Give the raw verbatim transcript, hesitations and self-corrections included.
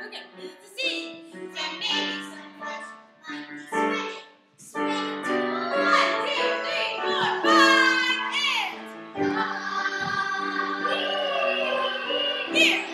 We're gonna move the sea. And maybe some flesh might be spreading, spreading to one, two, three, four, five, and here.